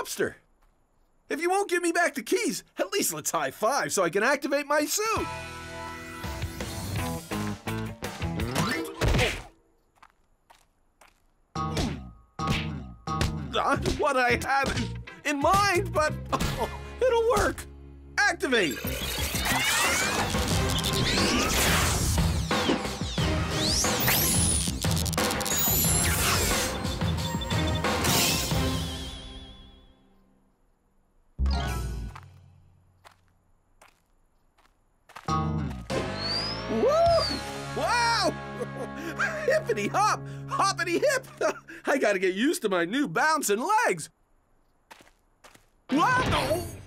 lobster. If you won't give me back the keys, at least let's high five so I can activate my suit. Not what I had in mind, but it'll work. Activate. Wow! Hippity hop, hoppity hip. I gotta get used to my new bouncing legs. Wow!